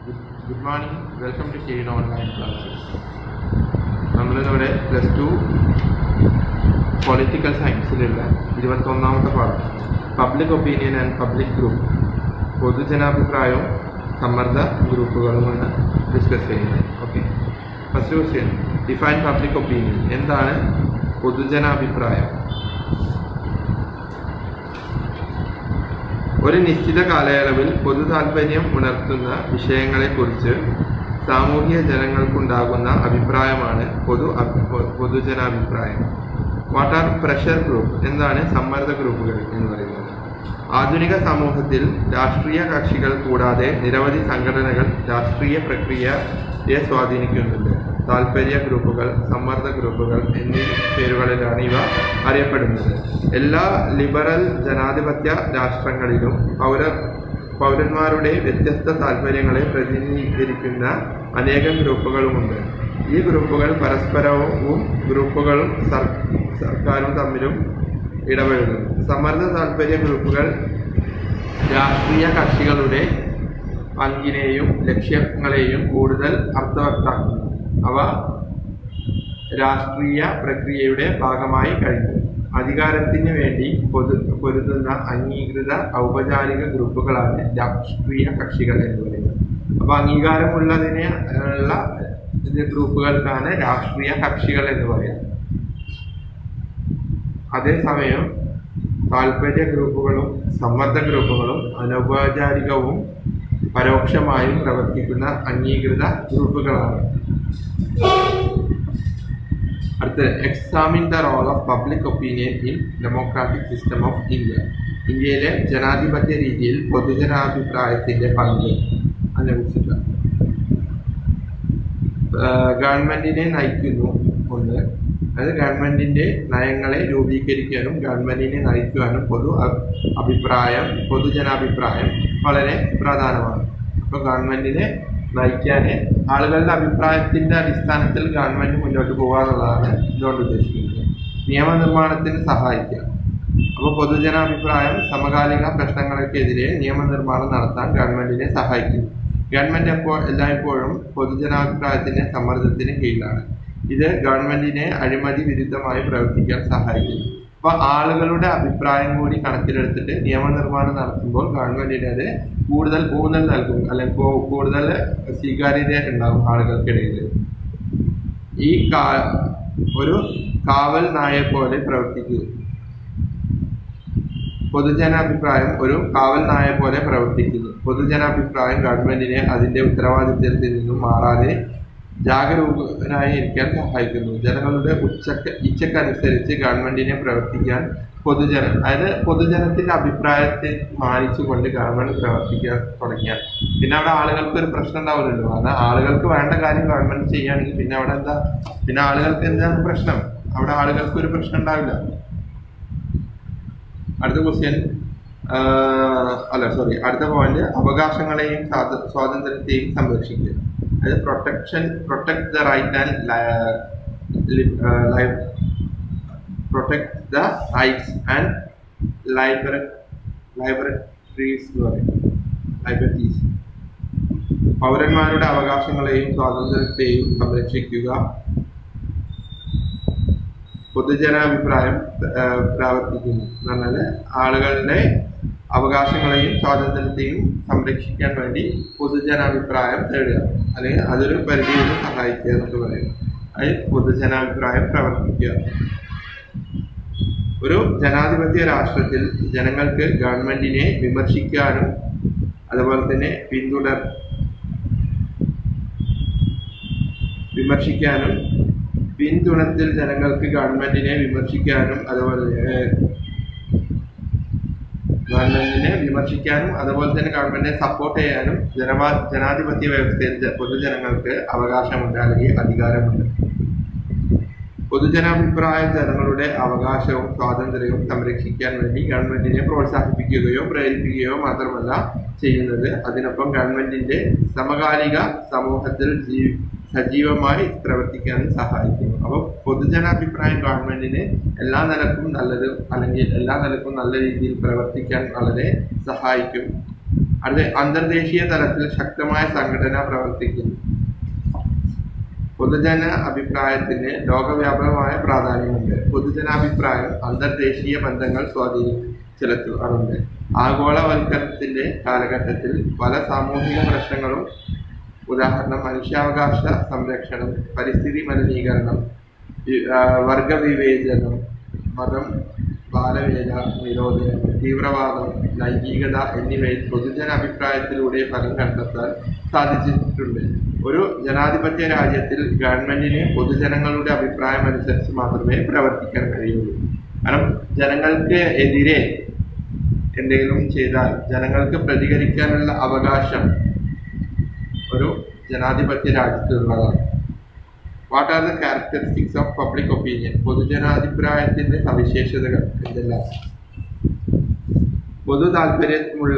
Good morning. Welcome to Kirin Online Classes. നമ്മളിവിടെ +2 political സയൻസിലുള്ള 21ാമത്തെ പാഠം public opinion and public group പൊതുജനാഭിപ്രായവും സമ്മർദ്ദ ഗ്രൂപ്പുകളുമാണ് ഡിസ്കസ് ചെയ്യുന്നത്. Okay, first question, define public opinion. എന്താണ് പൊതുജനാഭിപ്രായം? ഒരു നിശ്ചിത കാലയളവിൽ പൊതു താൽപര്യം ഉണർത്തുന്ന വിഷയങ്ങളെക്കുറിച്ച് സാമൂഹിക ജനങ്ങൾക്കുണ്ടാകുന്ന അഭിപ്രായമാണ് പൊതുജനാഭിപ്രായം. What are pressure group? എന്താണ് സമ്മർദ്ദ ഗ്രൂപ്പുകൾ എന്ന് പറയുന്നത്? ആധുനിക സമൂഹത്തിൽ രാഷ്ട്രീയ കക്ഷികൾ കൂടാതെ നിരവധി സംഘടനകൾ രാഷ്ട്രീയ പ്രക്രിയയെ സ്വാധീനിക്കുന്നുണ്ട്. താൽപര്യ ഗ്രൂപ്പുകൾ, സമ്മർദ്ദ ഗ്രൂപ്പുകൾ എന്നീ പേരുകളിലാണ് ഇവ അറിയപ്പെടുന്നത്. എല്ലാ ലിബറൽ ജനാധിപത്യ രാഷ്ട്രങ്ങളിലും പൗരന്മാരുടെ വ്യത്യസ്ത താൽപര്യങ്ങളെ പ്രതിനിധീകരിക്കുന്ന അനേകം ഗ്രൂപ്പുകളുമുണ്ട്. ഈ ഗ്രൂപ്പുകൾ പരസ്പരവും ഗ്രൂപ്പുകളും സർക്കാരും തമ്മിലും ഇടപെടുന്നു. സമ്മർദ്ദ താൽപര്യ ഗ്രൂപ്പുകൾ രാഷ്ട്രീയ കക്ഷികളുടെ പങ്കിനെയും ലക്ഷ്യങ്ങളെയും കൂടുതൽ അർത്ഥവത്താക്കുന്നു. അവ രാഷ്ട്രീയ പ്രക്രിയയുടെ ഭാഗമായി കഴിഞ്ഞു. അധികാരത്തിന് വേണ്ടി പൊരുതുന്ന അംഗീകൃത ഔപചാരിക ഗ്രൂപ്പുകളാണ് രാഷ്ട്രീയ കക്ഷികൾ എന്ന് പറയുന്നത്. അപ്പോൾ അംഗീകാരമുള്ളതിനുള്ള ഗ്രൂപ്പുകൾക്കാണ് രാഷ്ട്രീയ കക്ഷികൾ എന്ന് പറയുന്നത്. അതേസമയം താൽപര്യ ഗ്രൂപ്പുകളും സമ്മർദ്ദ ഗ്രൂപ്പുകളും അനൗപചാരികവും പരോക്ഷമായും പ്രവർത്തിക്കുന്ന അംഗീകൃത ഗ്രൂപ്പുകളാണ്. അടുത്ത്, examine the role of public opinion in democratic system of India. ഇന്ത്യയിലെ ജനാധിപത്യ രീതിയിൽ പൊതുജനാഭിപ്രായത്തിൻ്റെ പങ്ക് അതിനെക്കുറിച്ചിട്ട്. ഗവൺമെൻറ്റിനെ നയിക്കുന്നു ഒന്ന്, അത് ഗവൺമെൻറ്റിൻ്റെ നയങ്ങളെ രൂപീകരിക്കാനും ഗവൺമെൻറ്റിനെ നയിക്കുവാനും പൊതുജനാഭിപ്രായം വളരെ പ്രധാനമാണ്. അപ്പോൾ ഗവൺമെൻറ്റിനെ നയിക്കാൻ ആളുകളുടെ അഭിപ്രായത്തിൻ്റെ അടിസ്ഥാനത്തിൽ ഗവൺമെൻറ് മുന്നോട്ട് പോകുക എന്നുള്ളതാണ് ഇതുകൊണ്ട് ഉദ്ദേശിക്കുന്നത്. നിയമനിർമ്മാണത്തിന് സഹായിക്കുക. അപ്പോൾ പൊതുജനാഭിപ്രായം സമകാലിക പ്രശ്നങ്ങൾക്കെതിരെ നിയമനിർമ്മാണം നടത്താൻ ഗവൺമെൻറ്റിനെ സഹായിക്കുന്നു. ഗവൺമെൻറ് എല്ലായ്പ്പോഴും പൊതുജനാഭിപ്രായത്തിൻ്റെ സമ്മർദ്ദത്തിന് കീഴിലാണ്. ഇത് ഗവൺമെൻറ്റിനെ അഴിമതി വിരുദ്ധമായി പ്രവർത്തിക്കാൻ സഹായിക്കുന്നു. അപ്പോൾ ആളുകളുടെ അഭിപ്രായം കൂടി കണക്കിലെടുത്തിട്ട് നിയമനിർമ്മാണം നടത്തുമ്പോൾ ഗവൺമെൻറ്റിന് അത് കൂടുതൽ ഊന്നൽ നൽകും, അല്ലെങ്കിൽ കൂടുതൽ സ്വീകാര്യത ഉണ്ടാകും ആളുകൾക്കിടയിൽ. ഈ ഒരു കാവൽ നായയെ പോലെ പ്രവർത്തിക്കുക. പൊതുജനാഭിപ്രായം ഒരു കാവൽ നായയെ പോലെ പ്രവർത്തിക്കുന്നു. പൊതുജനാഭിപ്രായം ഗവൺമെൻറ്റിനെ അതിൻ്റെ ഉത്തരവാദിത്തത്തിൽ നിന്നും മാറാതെ ജാഗരൂകനായി ഇരിക്കാൻ സഹായിക്കുന്നു. ജനങ്ങളുടെ ഇച്ഛക്കനുസരിച്ച് ഗവൺമെൻറ്റിനെ പ്രവർത്തിക്കാൻ അതായത് പൊതുജനത്തിൻ്റെ അഭിപ്രായത്തെ മാനിച്ചുകൊണ്ട് ഗവൺമെൻറ് പ്രവർത്തിക്കാൻ തുടങ്ങിയാൽ പിന്നെ അവിടെ ആളുകൾക്ക് ഒരു പ്രശ്നം ഉണ്ടാവില്ലല്ലോ. കാരണം ആളുകൾക്ക് വേണ്ട കാര്യം ഗവൺമെൻറ് ചെയ്യുകയാണെങ്കിൽ പിന്നെ അവിടെ പിന്നെ ആളുകൾക്ക് എന്താണ് പ്രശ്നം? അവിടെ ആളുകൾക്ക് ഒരു പ്രശ്നം ഉണ്ടാവില്ല. അടുത്ത ക്വസ്റ്റ്യൻ അടുത്ത പോയിന്റ്, അവകാശങ്ങളെയും സ്വാതന്ത്ര്യത്തെയും സംരക്ഷിക്കുക. അതായത് protect the right and protect the rights and liberties എന്ന് പറയും. ലൈബർട്ടീസ്, പൗരന്മാരുടെ അവകാശങ്ങളെയും സ്വാതന്ത്ര്യത്തെയും സംരക്ഷിക്കുക. പൊതുജനാഭിപ്രായം പ്രവർത്തിക്കുന്നു എന്ന് പറഞ്ഞാൽ ആളുകളുടെ അവകാശങ്ങളെയും സ്വാതന്ത്ര്യത്തെയും സംരക്ഷിക്കാൻ വേണ്ടി പൊതുജനാഭിപ്രായം തേടുക, അല്ലെങ്കിൽ അതൊരു പരിധിയിൽ സഹായിക്കുക എന്നൊക്കെ പറയും. അത് പൊതുജനാഭിപ്രായം പ്രവർത്തിക്കുക. ഒരു ജനാധിപത്യ രാഷ്ട്രത്തിൽ ജനങ്ങൾക്ക് ഗവൺമെൻറ്റിനെ വിമർശിക്കാനും അതുപോലെ തന്നെ പിന്തുണത്തിൽ ജനങ്ങൾക്ക് ഗവൺമെൻറ്റിനെ വിമർശിക്കാനും അതുപോലെ തന്നെ ഗവൺമെൻറ്റിനെ സപ്പോർട്ട് ചെയ്യാനും ജനാധിപത്യ വ്യവസ്ഥയിൽ പൊതുജനങ്ങൾക്ക് അവകാശമുണ്ട്, അല്ലെങ്കിൽ അധികാരമുണ്ട്. പൊതുജനാഭിപ്രായം ജനങ്ങളുടെ അവകാശവും സ്വാതന്ത്ര്യവും സംരക്ഷിക്കാൻ വേണ്ടി ഗവൺമെൻറ്റിനെ പ്രോത്സാഹിപ്പിക്കുകയോ പ്രേരിപ്പിക്കുകയോ മാത്രമല്ല ചെയ്യുന്നത്, അതിനൊപ്പം ഗവൺമെൻറ്റിൻ്റെ സമകാലിക സമൂഹത്തിൽ സജീവമായി പ്രവർത്തിക്കാനും സഹായിക്കുന്നു. അപ്പോൾ പൊതുജനാഭിപ്രായം ഗവൺമെൻറ്റിന് എല്ലാ നിലക്കും നല്ലത്, അല്ലെങ്കിൽ എല്ലാ നിലക്കും നല്ല രീതിയിൽ പ്രവർത്തിക്കാൻ വളരെ സഹായിക്കും. അടുത്ത അന്തർദേശീയ തലത്തിൽ ശക്തമായ സംഘടന പ്രവർത്തിക്കുന്നു. പൊതുജന അഭിപ്രായത്തിന് ലോകവ്യാപകമായ പ്രാധാന്യമുണ്ട്. പൊതുജനാഭിപ്രായം അന്തർദേശീയ ബന്ധങ്ങൾ ചെലുത്താറുണ്ട്. ആഗോളവൽക്കരണത്തിന്റെ കാലഘട്ടത്തിൽ പല സാമൂഹിക പ്രശ്നങ്ങളും, ഉദാഹരണം മനുഷ്യാവകാശ സംരക്ഷണം, പരിസ്ഥിതി മലിനീകരണം, വർഗവിവേചനം, മതം, ബാലവേല നിരോധനം, തീവ്രവാദം, ലൈംഗികത എന്നിവയിൽ പൊതുജന അഭിപ്രായത്തിലൂടെ ഫലം കണ്ടെത്താൻ സാധിച്ചിട്ടുണ്ട്. ഒരു ജനാധിപത്യ രാജ്യത്തിൽ ഗവൺമെന്റിന് പൊതുജനങ്ങളുടെ അഭിപ്രായം അനുസരിച്ച് മാത്രമേ പ്രവർത്തിക്കാൻ കഴിയുള്ളൂ. കാരണം ജനങ്ങൾക്ക് എതിരെ എന്തെങ്കിലും ചെയ്താൽ ജനങ്ങൾക്ക് പ്രതികരിക്കാനുള്ള അവകാശം ഒരു ജനാധിപത്യ രാജ്യത്തുള്ളതാണ്. What are the characteristics of public opinion? പൊതുജനാഭിപ്രായത്തിന്റെ സവിശേഷതകൾ എന്തെല്ലാം? പൊതു താല്പര്യമുള്ള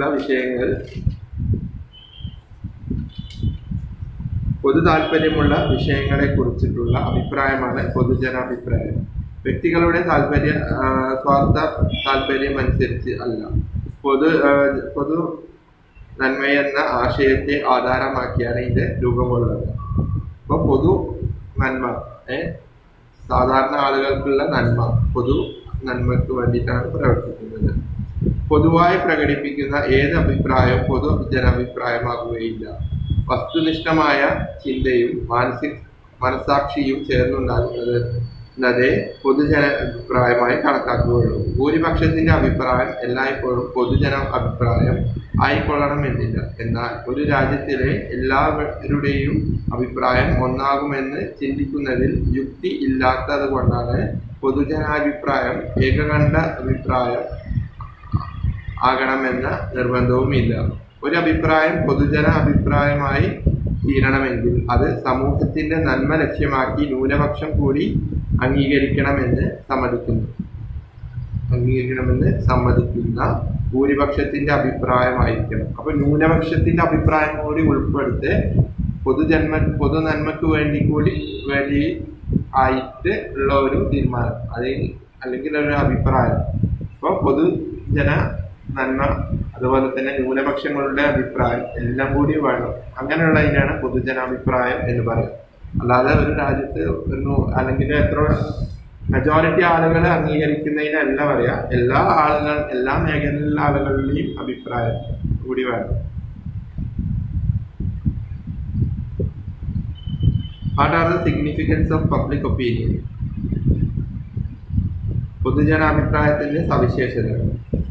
വിഷയങ്ങളെ കുറിച്ചിട്ടുള്ള അഭിപ്രായമാണ് പൊതുജനാഭിപ്രായം. വ്യക്തികളുടെ സ്വാർത്ഥ താല്പര്യം അനുസരിച്ച് അല്ല. പൊതു നന്മയെന്ന ആശയത്തെ ആധാരമാക്കിയാണ് ഇത് രൂപംകൊള്ളുന്നത്. അപ്പോൾ പൊതു നന്മ, സാധാരണ ആളുകൾക്കുള്ള നന്മ, പൊതു നന്മയ്ക്ക് വേണ്ടിയിട്ടാണ് പ്രവർത്തിക്കുന്നത്. പൊതുവായി പ്രകടിപ്പിക്കുന്ന ഏത് അഭിപ്രായവും പൊതു ജനാഭിപ്രായമാകുകയില്ല. വസ്തുനിഷ്ഠമായ ചിന്തയും മനസാക്ഷിയും ചേർന്നുണ്ടാകുന്നതേ പൊതുജനാഭിപ്രായമായി കണക്കാക്കുകയുള്ളൂ. ഭൂരിപക്ഷത്തിന്റെ അഭിപ്രായം എല്ലായ്പ്പോഴും പൊതുജന അഭിപ്രായം ആയിക്കൊള്ളണമെന്നില്ല. എന്നാൽ ഒരു രാജ്യത്തിലെ എല്ലാവരുടെയും അഭിപ്രായം ഒന്നാകുമെന്ന് ചിന്തിക്കുന്നതിൽ യുക്തി ഇല്ലാത്തത് കൊണ്ടാണ് പൊതുജനാഭിപ്രായം ഏകകണ്ഠ അഭിപ്രായം ആകണമെന്ന നിർബന്ധവുമില്ല. ഒരു അഭിപ്രായം പൊതുജന അഭിപ്രായമായി തീരണമെങ്കിൽ അത് സമൂഹത്തിന്റെ നന്മ ലക്ഷ്യമാക്കി ന്യൂനപക്ഷം കൂടി അംഗീകരിക്കണമെന്ന് സമ്മതിക്കുന്ന ഭൂരിപക്ഷത്തിന്റെ അഭിപ്രായമായിരിക്കണം. അപ്പൊ ന്യൂനപക്ഷത്തിന്റെ അഭിപ്രായം കൂടി ഉൾപ്പെടുത്തി പൊതു നന്മക്ക് വേണ്ടി ആയിട്ട് ഉള്ള ഒരു തീരുമാനം, അല്ലെങ്കിൽ ഒരു അഭിപ്രായം. അപ്പോൾ പൊതുജന നന്മ, അതുപോലെ തന്നെ ന്യൂനപക്ഷങ്ങളുടെ അഭിപ്രായം എല്ലാം കൂടി വേണം. അങ്ങനെയുള്ളതിനാണ് പൊതുജനാഭിപ്രായം എന്ന് പറയുന്നത്. അല്ലാതെ ഒരു രാജ്യത്ത് അല്ലെങ്കിൽ മെജോറിറ്റി ആളുകൾ അംഗീകരിക്കുന്നതിനല്ല പറയാ, എല്ലാ മേഖലയിലുള്ള ആളുകളുടെയും അഭിപ്രായം കൂടി വേണം. What are the significance of public opinion? പൊതുജനാഭിപ്രായത്തിന്റെ സവിശേഷതകൾ.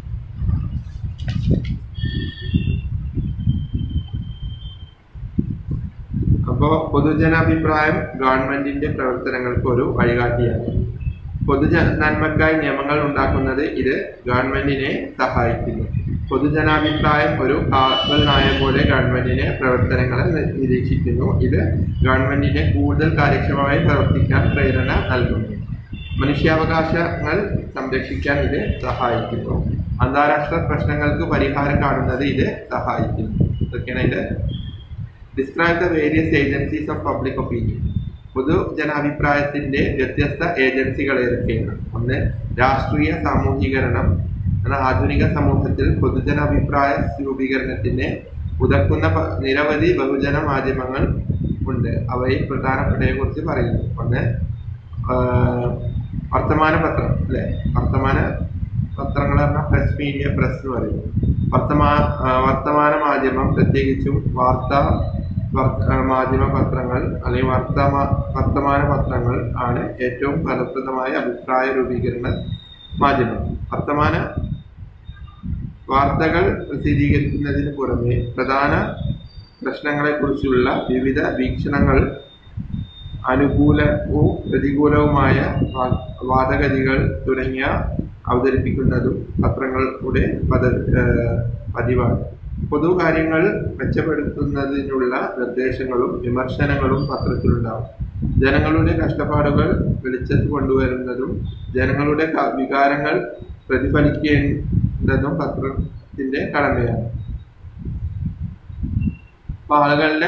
അപ്പോൾ പൊതുജനാഭിപ്രായം ഗവൺമെന്റിന്റെ പ്രവർത്തനങ്ങൾക്ക് ഒരു വഴികാട്ടിയാണ്. നന്മക്കായി നിയമങ്ങൾ ഉണ്ടാക്കുന്നത് ഇത് ഗവൺമെന്റിനെ സഹായിക്കുന്നു. പൊതുജനാഭിപ്രായം ഒരു കാവൽ നായ പോലെ ഗവൺമെന്റിന്റെ പ്രവർത്തനങ്ങളെ നിരീക്ഷിക്കുന്നു. ഇത് ഗവൺമെന്റിനെ കൂടുതൽ കാര്യക്ഷമമായി പ്രവർത്തിക്കാൻ പ്രേരണ നൽകുന്നു. മനുഷ്യാവകാശങ്ങൾ സംരക്ഷിക്കാൻ ഇത് സഹായിക്കുന്നു. അന്താരാഷ്ട്ര പ്രശ്നങ്ങൾക്ക് പരിഹാരം കാണുന്നത് ഇത് സഹായിക്കുന്നു. ഇതൊക്കെയാണ് ഇത്. Describe the various agencies of public opinion. പൊതുജനാഭിപ്രായത്തിന്റെ വ്യത്യസ്ത ഏജൻസികൾ ഏതൊക്കെയാണ്? ഒന്ന്, രാഷ്ട്രീയ സാമൂഹീകരണം. ആധുനിക സമൂഹത്തിൽ പൊതുജനാഭിപ്രായ രൂപീകരണത്തിന് ഉതക്കുന്ന നിരവധി ബഹുജന മാധ്യമങ്ങൾ ഉണ്ട്. അവയിൽ പ്രധാനപ്പെട്ടവയെ കുറിച്ച് പറയുന്നു. ഒന്ന്, വർത്തമാന പത്രം, അല്ലെ? വർത്തമാന പത്രങ്ങൾ പറഞ്ഞാൽ പ്രസ് മീഡിയ, പ്രസ് എന്ന് പറയുന്നു. വർത്തമാന മാധ്യമം, പ്രത്യേകിച്ചും മാധ്യമ പത്രങ്ങൾ അല്ലെങ്കിൽ വർത്തമാന പത്രങ്ങൾ ആണ് ഏറ്റവും ഫലപ്രദമായ അഭിപ്രായ രൂപീകരണ മാധ്യമം. വാർത്തകൾ പ്രസിദ്ധീകരിക്കുന്നതിന് പുറമെ പ്രധാന പ്രശ്നങ്ങളെക്കുറിച്ചുള്ള വിവിധ വീക്ഷണങ്ങൾ, അനുകൂലവും പ്രതികൂലവുമായ വാദഗതികൾ തുടങ്ങിയ അവതരിപ്പിക്കുന്നതും പത്രങ്ങളുടെ പതിവാണ്. പൊതുകാര്യങ്ങൾ മെച്ചപ്പെടുത്തുന്നതിനുള്ള നിർദ്ദേശങ്ങളും വിമർശനങ്ങളും പത്രത്തിലുണ്ടാവും. ജനങ്ങളുടെ കഷ്ടപ്പാടുകൾ വെളിച്ചത്ത് കൊണ്ടുവരുന്നതും ജനങ്ങളുടെ വികാരങ്ങൾ പ്രതിഫലിക്കേണ്ടതും പത്രത്തിന്റെ കടമയാണ്. അപ്പൊ ആളുകളുടെ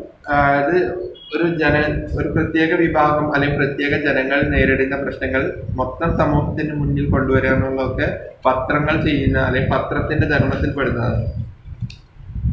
ഒരു പ്രത്യേക വിഭാഗം അല്ലെങ്കിൽ പ്രത്യേക ജനങ്ങൾ നേരിടുന്ന പ്രശ്നങ്ങൾ മൊത്തം സമൂഹത്തിന് മുന്നിൽ കൊണ്ടുവരിക എന്നുള്ളതൊക്കെ പത്രങ്ങൾ ചെയ്യുന്ന അല്ലെങ്കിൽ പത്രത്തിന്റെ ധർമ്മത്തിൽ പെടുന്നതാണ്.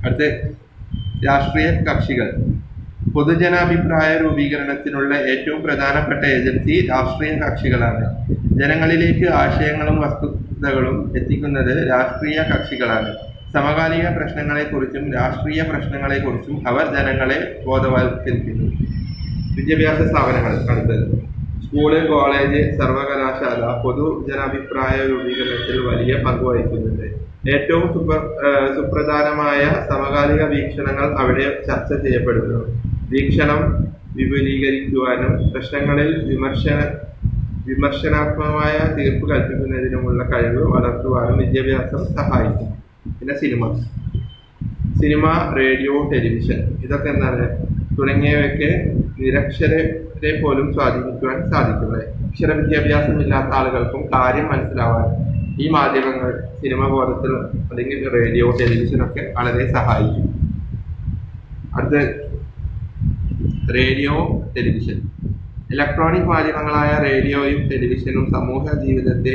അടുത്ത രാഷ്ട്രീയ കക്ഷികൾ. പൊതുജനാഭിപ്രായ രൂപീകരണത്തിനുള്ള ഏറ്റവും പ്രധാനപ്പെട്ട ഏജൻസി രാഷ്ട്രീയ കക്ഷികളാണ്. ജനങ്ങളിലേക്ക് ആശയങ്ങളും വസ്തുതകളും എത്തിക്കുന്നത് രാഷ്ട്രീയ കക്ഷികളാണ്. സമകാലിക പ്രശ്നങ്ങളെക്കുറിച്ചും രാഷ്ട്രീയ പ്രശ്നങ്ങളെക്കുറിച്ചും അവർ ജനങ്ങളെ ബോധവൽക്കരിക്കുന്നു. വിദ്യാഭ്യാസ സ്ഥാപനങ്ങൾ. അടുത്തത് സ്കൂള്, കോളേജ്, സർവകലാശാല പൊതുജനാഭിപ്രായ രൂപീകരണത്തിൽ വലിയ പങ്ക് വഹിക്കുന്നുണ്ട്. ഏറ്റവും സുപ്രധാനമായ സമകാലിക വീക്ഷണങ്ങൾ അവിടെ ചർച്ച ചെയ്യപ്പെടുന്നു. വീക്ഷണം വിപുലീകരിക്കുവാനും പ്രശ്നങ്ങളിൽ വിമർശനാത്മകമായ തീർപ്പ് കൽപ്പിക്കുന്നതിനുമുള്ള കഴിവ് വളർത്തുവാനും വിദ്യാഭ്യാസം സഹായിക്കും. പിന്നെ സിനിമ, റേഡിയോ, ടെലിവിഷൻ ഇതൊക്കെ എന്താണ് തുടങ്ങിയവയൊക്കെ നിരക്ഷരരെ പോലും സ്വാധീനിക്കുവാൻ സാധിക്കുന്നത്. അക്ഷര വിദ്യാഭ്യാസം ഇല്ലാത്ത ആളുകൾക്കും കാര്യം മനസ്സിലാവാൻ ഈ മാധ്യമങ്ങൾ, സിനിമ പോലത്തെ അല്ലെങ്കിൽ റേഡിയോ, ടെലിവിഷനൊക്കെ വളരെ സഹായിക്കും. അടുത്ത റേഡിയോ, ടെലിവിഷൻ. ഇലക്ട്രോണിക് മാധ്യമങ്ങളായ റേഡിയോയും ടെലിവിഷനും സമൂഹ ജീവിതത്തെ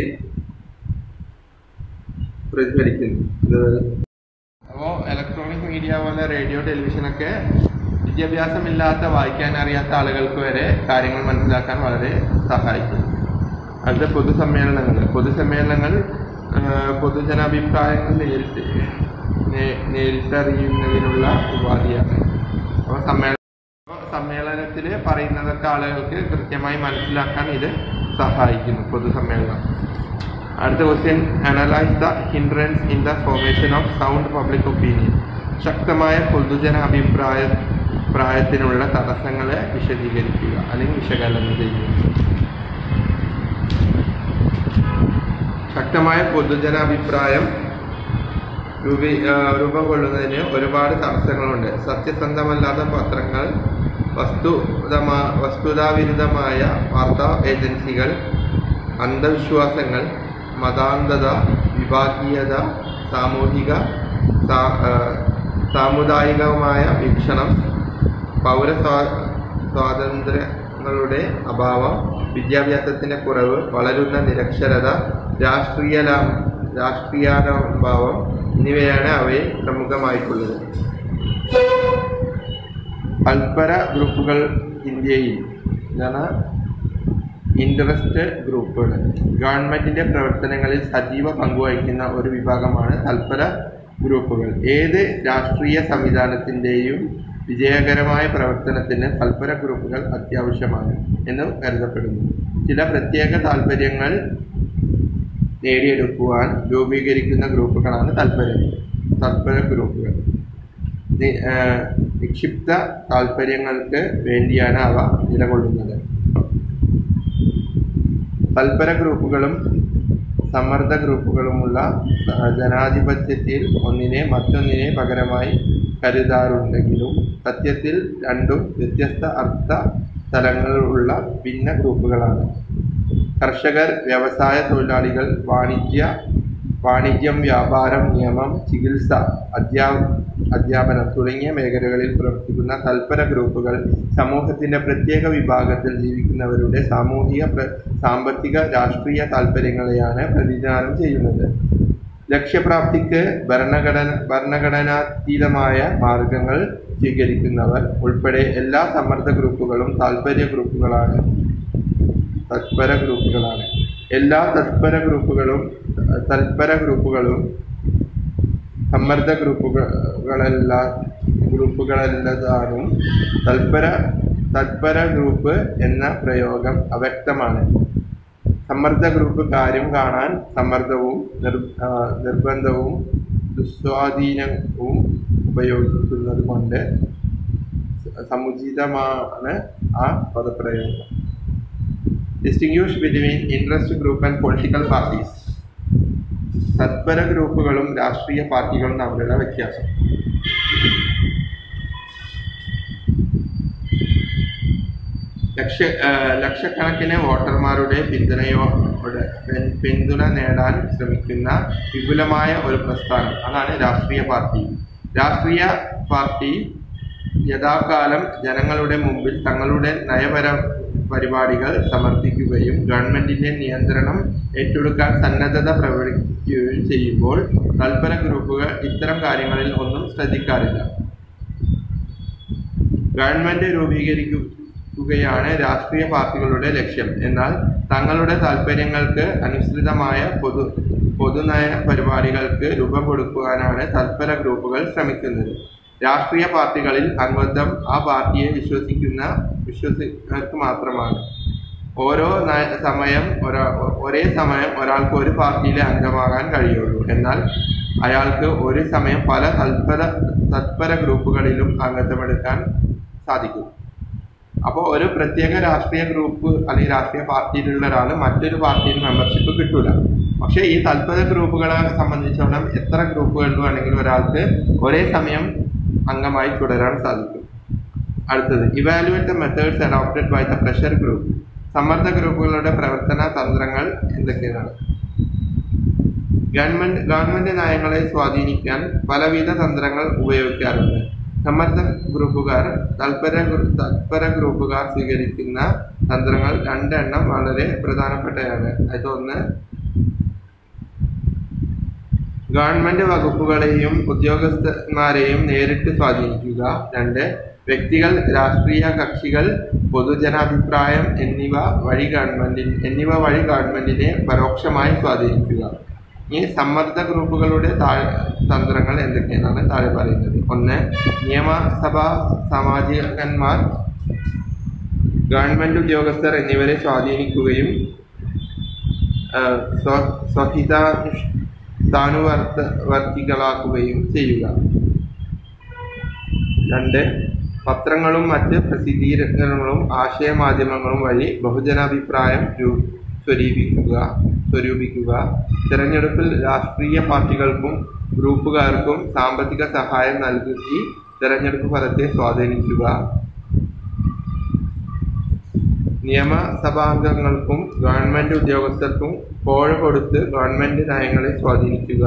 പ്രതിഫലിക്കുന്നു. അപ്പോൾ ഇലക്ട്രോണിക് മീഡിയ പോലെ റേഡിയോ, ടെലിവിഷനൊക്കെ വിദ്യാഭ്യാസമില്ലാത്ത, വായിക്കാൻ അറിയാത്ത ആളുകൾക്ക് വരെ കാര്യങ്ങൾ മനസ്സിലാക്കാൻ വളരെ സഹായിക്കുന്നു. അടുത്ത പൊതുസമ്മേളനങ്ങൾ പൊതുജനാഭിപ്രായങ്ങൾ നേരിട്ടറിയുന്നതിനുള്ള ഉപാധിയാണ്. അപ്പോൾ സമ്മേളനത്തിൽ പറയുന്നതൊക്കെ ആളുകൾക്ക് കൃത്യമായി മനസ്സിലാക്കാൻ ഇത് സഹായിക്കുന്നു, പൊതുസമ്മേളനം. അടുത്ത question, analyse the hindrance in the formation of sound public opinion. ശക്തമായ പൊതുജനാഭിപ്രായത്തിനുള്ള തടസ്സങ്ങളെ വിശദീകരിക്കുക അല്ലെങ്കിൽ വിശകലനം ചെയ്യുക. ശക്തമായ പൊതുജനാഭിപ്രായം രൂപം കൊള്ളുന്നതിന് ഒരുപാട് തടസ്സങ്ങളുണ്ട്. സത്യസന്ധമല്ലാത്ത പത്രങ്ങൾ, വസ്തുതാവിരുദ്ധമായ വാർത്താ ഏജൻസികൾ, അന്ധവിശ്വാസങ്ങൾ, മതാന്ധത, വിഭാഗീയത, സാമുദായികമായ വീക്ഷണം, സ്വാതന്ത്ര്യങ്ങളുടെ അഭാവം, വിദ്യാഭ്യാസത്തിന്റെ കുറവ്, വളരുന്ന നിരക്ഷരത, രാഷ്ട്രീയാനുഭാവം എന്നിവയാണ് അവയിൽ പ്രമുഖമായിട്ടുള്ളത്. തൽപര ഗ്രൂപ്പുകൾ. ഇന്ത്യയിൽ ഇൻട്രസ്റ്റ് ഗ്രൂപ്പുകൾ ഗവൺമെന്റിന്റെ പ്രവർത്തനങ്ങളിൽ സജീവ പങ്കുവഹിക്കുന്ന ഒരു വിഭാഗമാണ് തൽപര ഗ്രൂപ്പുകൾ. ഏത് രാഷ്ട്രീയ സംവിധാനത്തിന്റെയും വിജയകരമായ പ്രവർത്തനത്തിന് തൽപര ഗ്രൂപ്പുകൾ അത്യാവശ്യമാണ് എന്ന് കരുതപ്പെടുന്നു. ചില പ്രത്യേക താൽപര്യങ്ങൾ നേടിയെടുക്കുവാൻ രൂപീകരിക്കുന്ന ഗ്രൂപ്പുകളാണ് തൽപര ഗ്രൂപ്പുകൾ. നിക്ഷിപ്ത താൽപര്യങ്ങൾക്ക് വേണ്ടിയാണ് അവ നിലകൊള്ളുന്നത്. തൽപര ഗ്രൂപ്പുകളും സമ്മർദ്ദ ഗ്രൂപ്പുകളുമുള്ള ജനാധിപത്യത്തിൽ ഒന്നിനെ മറ്റൊന്നിനെ പകരമായി കരുതാറുണ്ടെങ്കിലും സത്യത്തിൽ രണ്ടും വ്യത്യസ്ത അർത്ഥ തലങ്ങളുള്ള ഭിന്ന ഗ്രൂപ്പുകളാണ്. കർഷകർ, വ്യവസായ തൊഴിലാളികൾ, വാണിജ്യം, വ്യാപാരം, നിയമം, ചികിത്സ, അധ്യാപനം തുടങ്ങിയ മേഖലകളിൽ പ്രവർത്തിക്കുന്ന തൽപര ഗ്രൂപ്പുകൾ സമൂഹത്തിന്റെ പ്രത്യേക വിഭാഗത്തിൽ ജീവിക്കുന്നവരുടെ സാമൂഹിക, സാമ്പത്തിക, രാഷ്ട്രീയ താൽപര്യങ്ങളെയാണ് പ്രതിനിധാനം ചെയ്യുന്നത്. ലക്ഷ്യപ്രാപ്തിക്ക് ഭരണഘടനാതീതമായ മാർഗങ്ങൾ സ്വീകരിക്കുന്നവർ ഉൾപ്പെടെ എല്ലാ സമ്മർദ്ദ ഗ്രൂപ്പുകളും തൽപര ഗ്രൂപ്പുകളാണ്. എല്ലാ തൽപര ഗ്രൂപ്പുകളും സമ്മർദ്ദ ഗ്രൂപ്പുകളല്ലതാനും. തൽപര ഗ്രൂപ്പ് എന്ന പ്രയോഗം അവ്യക്തമാണ്. സമ്മർദ്ദ ഗ്രൂപ്പ് കാര്യം കാണാൻ സമ്മർദ്ദവും നിർബന്ധവും ദുസ്വാധീനവും ഉപയോഗിക്കുന്നത് കൊണ്ട് സമുചിതമാണ് ആ പദപ്രയോഗം. Distinguish between interest group and political parties. തൽപര ഗ്രൂപ്പുകളും രാഷ്ട്രീയ പാർട്ടികളും തമ്മിലുള്ള വ്യത്യാസം. ലക്ഷക്കണക്കിന് വോട്ടർമാരുടെ പിന്തുണ നേടാൻ ശ്രമിക്കുന്ന വിപുലമായ ഒരു പ്രസ്ഥാനം, അതാണ് രാഷ്ട്രീയ പാർട്ടി. രാഷ്ട്രീയ പാർട്ടി യഥാകാലം ജനങ്ങളുടെ മുമ്പിൽ തങ്ങളുടെ പരിപാടികൾ സമർപ്പിക്കുകയും ഗവൺമെന്റിന്റെ നിയന്ത്രണം ഏറ്റെടുക്കാൻ സന്നദ്ധത പ്രകടിപ്പിക്കുകയും ചെയ്യുമ്പോൾ തൽപര ഗ്രൂപ്പുകൾ ഇത്തരം കാര്യങ്ങളിൽ ഒന്നും ശ്രദ്ധിക്കാറില്ല. ഗവൺമെന്റ് രൂപീകരിക്കുകയാണ് രാഷ്ട്രീയ പാർട്ടികളുടെ ലക്ഷ്യം. എന്നാൽ തങ്ങളുടെ താൽപര്യങ്ങൾക്ക് അനുസൃതമായ പൊതുനയ പരിപാടികൾക്ക് രൂപം കൊടുക്കുവാനാണ് തൽപര ഗ്രൂപ്പുകൾ ശ്രമിക്കുന്നത്. രാഷ്ട്രീയ പാർട്ടികളിൽ അംഗത്വം ആ പാർട്ടിയെ വിശ്വസിക്കുന്നവർക്ക് മാത്രമാണ്. ഒരേ സമയം ഒരാൾക്ക് ഒരു പാർട്ടിയിലെ അംഗമാകാൻ കഴിയുള്ളൂ. എന്നാൽ അയാൾക്ക് ഒരു സമയം പല തൽപര ഗ്രൂപ്പുകളിലും അംഗത്വമെടുക്കാൻ സാധിക്കും. അപ്പോൾ ഒരു പ്രത്യേക രാഷ്ട്രീയ ഗ്രൂപ്പ് അല്ലെങ്കിൽ രാഷ്ട്രീയ പാർട്ടിയിലുള്ള ഒരാൾ മറ്റൊരു പാർട്ടിയിൽ മെമ്പർഷിപ്പ് കിട്ടൂല. പക്ഷേ ഈ തൽപര ഗ്രൂപ്പുകളെ സംബന്ധിച്ചോളം എത്ര ഗ്രൂപ്പുകളിൽ വേണമെങ്കിലും ഒരാൾക്ക് ഒരേ സമയം അംഗമായി തുടരാൻ സാധിക്കും. അടുത്തത്, evaluate the methods adopted by the pressure group. സമ്മർദ്ദ ഗ്രൂപ്പുകളുടെ പ്രവർത്തന തന്ത്രങ്ങൾ എന്തൊക്കെയാണ്? ഗവൺമെന്റ് നയങ്ങളെ സ്വാധീനിക്കാൻ പലവിധ തന്ത്രങ്ങൾ ഉപയോഗിക്കാറുണ്ട്. സമ്മർദ്ദ ഗ്രൂപ്പുകാർ തൽപര ഗ്രൂപ്പുകാർ സ്വീകരിക്കുന്ന തന്ത്രങ്ങൾ 2 എണ്ണം വളരെ പ്രധാനപ്പെട്ടതാണ്. അതൊന്ന്, ഗവൺമെന്റ് വകുപ്പുകളെയും ഉദ്യോഗസ്ഥന്മാരെയും നേരിട്ട് സ്വാധീനിക്കുക. 2, വ്യക്തികൾ, രാഷ്ട്രീയ കക്ഷികൾ, പൊതുജനാഭിപ്രായം എന്നിവ വഴി ഗവൺമെന്റിനെ പരോക്ഷമായി സ്വാധീനിക്കുക. ഈ സമ്മർദ്ദ ഗ്രൂപ്പുകളുടെ തന്ത്രങ്ങൾ എന്തൊക്കെയെന്നാണ് താഴെ പറയുന്നത്. 1, നിയമസഭാ സാമാജികന്മാർ, ഗവൺമെന്റ് ഉദ്യോഗസ്ഥർ എന്നിവരെ സ്വാധീനിക്കുകയും സ്വഹിതാനുവർത്തികളാക്കുകയും ചെയ്യുക. 2, പത്രങ്ങളും മറ്റ് പ്രസിദ്ധീകരണങ്ങളും ആശയമാധ്യമങ്ങളും വഴി ബഹുജനാഭിപ്രായം സ്വരൂപിക്കുക. തെരഞ്ഞെടുപ്പിൽ രാഷ്ട്രീയ പാർട്ടികൾക്കും ഗ്രൂപ്പുകാർക്കും സാമ്പത്തിക സഹായം നൽകി തെരഞ്ഞെടുപ്പ് ഫലത്തെ സ്വാധീനിക്കുക. നിയമസഭാംഗങ്ങൾക്കും ഗവൺമെന്റ് ഉദ്യോഗസ്ഥർക്കും കോഴ കൊടുത്ത് ഗവൺമെന്റ് നയങ്ങളെ സ്വാധീനിക്കുക.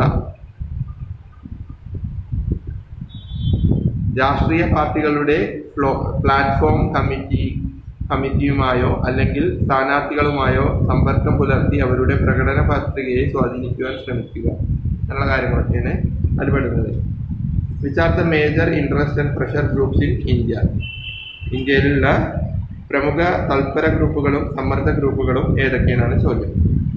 രാഷ്ട്രീയ പാർട്ടികളുടെ പ്ലാറ്റ്ഫോം കമ്മിറ്റിയുമായോ അല്ലെങ്കിൽ സ്ഥാനാർത്ഥികളുമായോ സമ്പർക്കം പുലർത്തി അവരുടെ പ്രകടന പത്രികയെ സ്വാധീനിക്കുവാൻ ശ്രമിക്കുക എന്നുള്ള കാര്യങ്ങളൊക്കെയാണ് അതിൽപ്പെടുന്നത്. Which are the major interest and pressure groups in India? ഇന്ത്യയിലുള്ള പ്രമുഖ തൽപര ഗ്രൂപ്പുകളും സമ്മർദ്ദ ഗ്രൂപ്പുകളും ഏതൊക്കെയാണ് ചോദ്യം.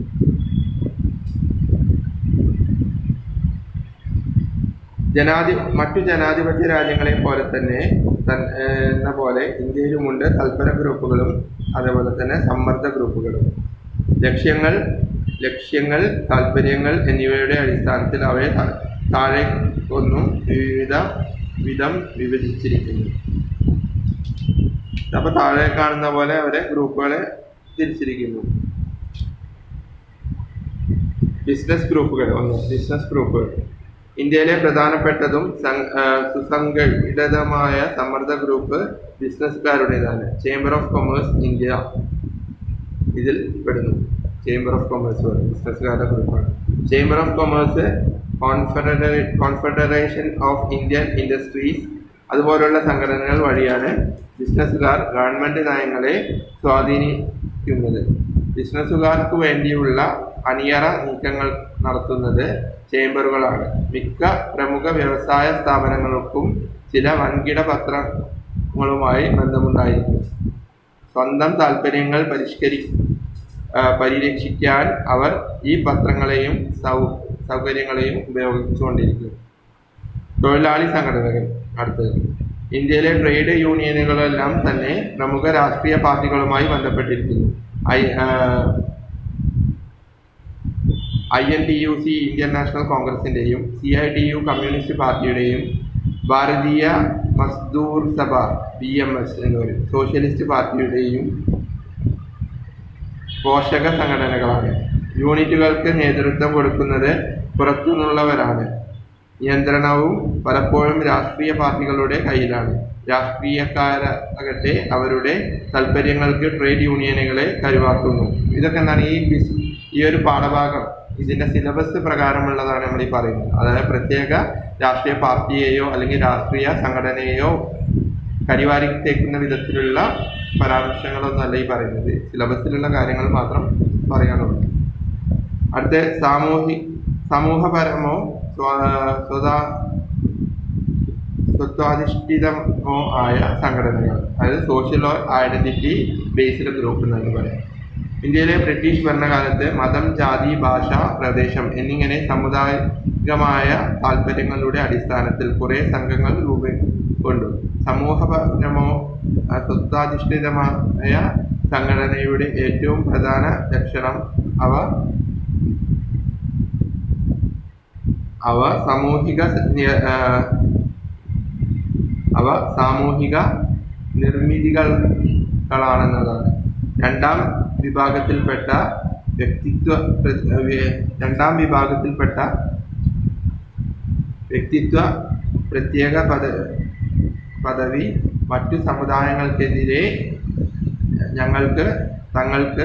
മറ്റു ജനാധിപത്യ രാജ്യങ്ങളെ പോലെ തന്നെ ഇന്ത്യയിലുമുണ്ട് തൽപര ഗ്രൂപ്പുകളും അതേപോലെ തന്നെ സമ്മർദ്ദ ഗ്രൂപ്പുകളും. ലക്ഷ്യങ്ങൾ, താല്പര്യങ്ങൾ എന്നിവയുടെ അടിസ്ഥാനത്തിൽ അവയെ താഴേക്കൊന്നും വിധം വിഭജിച്ചിരിക്കുന്നു. അപ്പോൾ താഴെ കാണുന്ന പോലെ അവരെ ഗ്രൂപ്പുകളെ തിരിച്ചിരിക്കുന്നു. ബിസിനസ് ഗ്രൂപ്പുകൾ. ബിസിനസ് ഗ്രൂപ്പുകൾ. ഇന്ത്യയിലെ പ്രധാനപ്പെട്ടതും സുസംഘടിതമായ സമ്മർദ്ദ ഗ്രൂപ്പ് ബിസിനസ്സുകാരുടേതാണ്. ചേംബർ ഓഫ് കൊമേഴ്സ് ഇന്ത്യ ഇതിൽ പെടുന്നു. ചേംബർ ഓഫ് കൊമേഴ്സ് ബിസിനസ്സുകാരുടെ ഗ്രൂപ്പാണ്. Chamber of commerce, confederation of Indian industries അതുപോലുള്ള സംഘടനകൾ വഴിയാണ് ബിസിനസ്സുകാർ ഗവൺമെന്റ് നയങ്ങളെ സ്വാധീനിക്കുന്നത്. ബിസിനസ്സുകാർക്ക് വേണ്ടിയുള്ള അണിയറ നീക്കങ്ങൾ നടത്തുന്നത് ചേംബറുകളാണ്. മിക്ക പ്രമുഖ വ്യവസായ സ്ഥാപനങ്ങൾക്കും ചില വൻകിട പത്രങ്ങളുമായി ബന്ധമുണ്ടായിരിക്കും. സ്വന്തം താൽപ്പര്യങ്ങൾ പരിരക്ഷിക്കാൻ അവർ ഈ പത്രങ്ങളെയും സൗകര്യങ്ങളെയും ഉപയോഗിച്ചുകൊണ്ടിരിക്കും. തൊഴിലാളി സംഘടനകൾ. അടുത്തത്, ഇന്ത്യയിലെ ട്രേഡ് യൂണിയനുകളെല്ലാം തന്നെ പ്രമുഖ രാഷ്ട്രീയ പാർട്ടികളുമായി ബന്ധപ്പെട്ടിരിക്കുന്നു. INTUC ഇന്ത്യൻ നാഷണൽ കോൺഗ്രസിന്റെയും CITU കമ്മ്യൂണിസ്റ്റ് പാർട്ടിയുടെയും ഭാരതീയ മസ്ദൂർ സഭ BMS എന്ന് പറയും സോഷ്യലിസ്റ്റ് പാർട്ടിയുടെയും പോഷക സംഘടനകളാണ്. യൂണിറ്റുകൾക്ക് നേതൃത്വം കൊടുക്കുന്നത് പുറത്തുനിന്നുള്ളവരാണ്. നിയന്ത്രണവും പലപ്പോഴും രാഷ്ട്രീയ പാർട്ടികളുടെ കയ്യിലാണ്. രാഷ്ട്രീയക്കാരാകട്ടെ അവരുടെ താൽപ്പര്യങ്ങൾക്ക് ട്രേഡ് യൂണിയനുകളെ കരുവാക്കുന്നു. ഇതൊക്കെ എന്താണ് ഈ ഒരു പാഠഭാഗം ഇതിന്റെ സിലബസ് പ്രകാരമുള്ളതാണ് നമ്മൾ ഈ പറയുന്നത്. അതായത് പ്രത്യേക രാഷ്ട്രീയ പാർട്ടിയെയോ അല്ലെങ്കിൽ രാഷ്ട്രീയ സംഘടനയെയോ കരിവാരിത്തേക്കുന്ന വിധത്തിലുള്ള പരാമർശങ്ങളൊന്നുമല്ല ഈ പറയുന്നത്. സിലബസിലുള്ള കാര്യങ്ങൾ മാത്രം പറയാനുള്ളൂ. അടുത്ത സമൂഹപരമോ സ്വത്വാധിഷ്ഠിതമോ ആയ സംഘടനകൾ, അതായത് സോഷ്യൽ ഐഡന്റിറ്റി ബേസ്ഡ് ഗ്രൂപ്പ് എന്നൊക്കെ പറയാം. ഇന്ത്യയിലെ ബ്രിട്ടീഷ് ഭരണകാലത്ത് മതം, ജാതി, ഭാഷ, പ്രദേശം എന്നിങ്ങനെ സാമുദായികമായ താല്പര്യങ്ങളുടെ അടിസ്ഥാനത്തിൽ കുറേ സംഘങ്ങൾ രൂപംകൊണ്ടു. സമൂഹപരമോ സ്വത്വാധിഷ്ഠിതമായ സംഘടനയുടെ ഏറ്റവും പ്രധാന ലക്ഷണം അവ സാമൂഹിക നിർമ്മിതികളാണെന്നതാണ്. രണ്ടാം വിഭാഗത്തിൽപ്പെട്ട വ്യക്തിത്വ പ്രത്യേക പദവി മറ്റു സമുദായങ്ങൾക്കെതിരെ തങ്ങൾക്ക്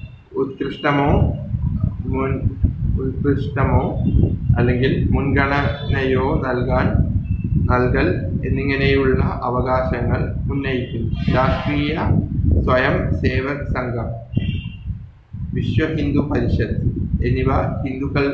ഉത്കൃഷ്ടമോ അല്ലെങ്കിൽ മുൻഗണനയോ നൽകൽ എന്നിങ്ങനെയുള്ള അവകാശങ്ങൾ ഉന്നയിക്കുന്നു. രാഷ്ട്രീയ സ്വയം സേവക് സംഘം, വിശ്വ ഹിന്ദു പരിഷത്ത് എന്നിവ ഹിന്ദുക്കൾ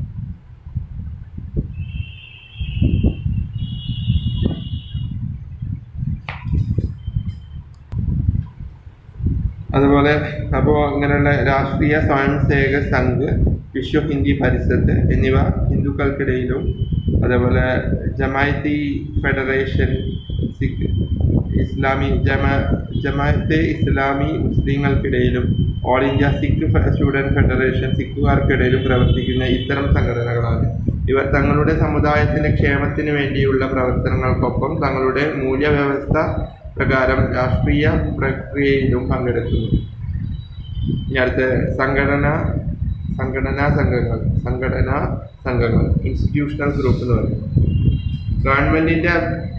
അതുപോലെ ഇങ്ങനെയുള്ള രാഷ്ട്രീയ സ്വയം സേവക് സംഘ്, വിശ്വ ഹിന്ദു പരിഷത്ത് എന്നിവ ഹിന്ദുക്കൾക്കിടയിലും, അതേപോലെ ജമാഅത്തെ ഫെഡറേഷൻ ജമാഅത്തെ ഇസ്ലാമി മുസ്ലിങ്ങൾക്കിടയിലും, all India Sikh student federation സിഖുകാർക്കിടയിലും പ്രവർത്തിക്കുന്ന ഇത്തരം സംഘടനകളാണ്. ഇവർ തങ്ങളുടെ സമുദായത്തിന്റെ ക്ഷേമത്തിന് വേണ്ടിയുള്ള പ്രവർത്തനങ്ങൾക്കൊപ്പം തങ്ങളുടെ മൂല്യവ്യവസ്ഥ പ്രകാരം രാഷ്ട്രീയ പ്രക്രിയയിലും പങ്കെടുക്കുന്നു. ഇനി അടുത്ത സംഘടനാ സംഘങ്ങൾ ഇൻസ്റ്റിറ്റ്യൂഷണൽ ഗ്രൂപ്പ് എന്ന് പറയും. ഗവൺമെന്റിന്റെ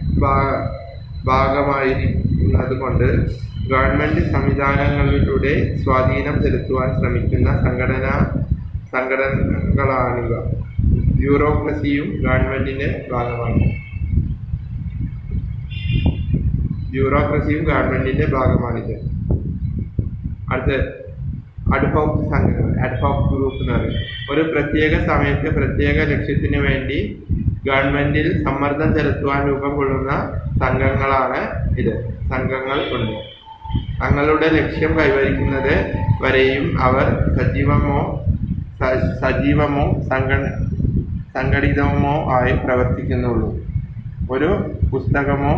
ഭാഗമായിരുന്നത് കൊണ്ട് ഗവൺമെന്റ് സംവിധാനങ്ങളിലൂടെ സ്വാധീനം ചെലുത്തുവാൻ ശ്രമിക്കുന്ന സംഘടനകളാണിവ. ബ്യൂറോക്രസിയും ഗവൺമെന്റിന്റെ ഭാഗമാണിത്. അടുത്ത് അഡ്ഹോക് സംഘങ്ങൾ, അഡ്ഹോക് ഗ്രൂപ്പ് എന്ന് പറയും. ഒരു പ്രത്യേക സമയത്ത് പ്രത്യേക ലക്ഷ്യത്തിന് വേണ്ടി ഗവൺമെന്റിൽ സമ്മർദ്ദം ചെലുത്തുവാൻ രൂപം കൊള്ളുന്ന സംഘങ്ങൾ ഉണ്ട്. തങ്ങളുടെ ലക്ഷ്യം കൈവരിക്കുന്നത് വരെയും അവർ സജീവമോ സംഘടിതമോ ആയി പ്രവർത്തിക്കുന്നുള്ളൂ. ഒരു പുസ്തകമോ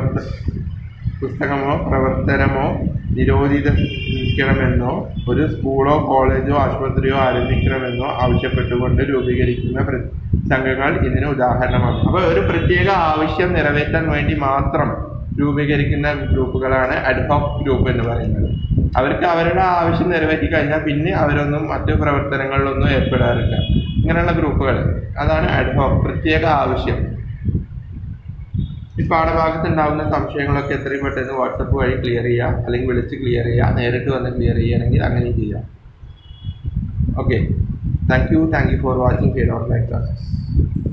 പ്രവർത്തനമോ നിരോധിക്കണമെന്നോ ഒരു സ്കൂളോ കോളേജോ ആശുപത്രിയോ ആരംഭിക്കണമെന്നോ ആവശ്യപ്പെട്ടുകൊണ്ട് രൂപീകരിക്കുന്ന സംഘങ്ങൾ ഇതിന് ഉദാഹരണമാണ്. അപ്പോൾ ഒരു പ്രത്യേക ആവശ്യം നിറവേറ്റാൻ വേണ്ടി മാത്രം രൂപീകരിക്കുന്ന ഗ്രൂപ്പുകളാണ് അഡ്ഹോക് ഗ്രൂപ്പ് എന്ന് പറയുന്നത്. അവർക്ക് അവരുടെ ആവശ്യം നിറവേറ്റി കഴിഞ്ഞാൽ പിന്നെ അവരൊന്നും മറ്റു പ്രവർത്തനങ്ങളിലൊന്നും ഏർപ്പെടാറില്ല. ഇങ്ങനെയുള്ള ഗ്രൂപ്പുകൾ, അതാണ് അഡ്ഹോക്, പ്രത്യേക ആവശ്യം. ഈ പാഠഭാഗത്ത് ഉണ്ടാകുന്ന സംശയങ്ങളൊക്കെ എത്രയും പെട്ടെന്ന് വാട്സപ്പ് വഴി ക്ലിയർ ചെയ്യുക, അല്ലെങ്കിൽ വിളിച്ച് ക്ലിയർ ചെയ്യുക, നേരിട്ട് വന്ന് ക്ലിയർ ചെയ്യുകയാണെങ്കിൽ അങ്ങനെയും ചെയ്യാം. Okay, thank you for watching online classes.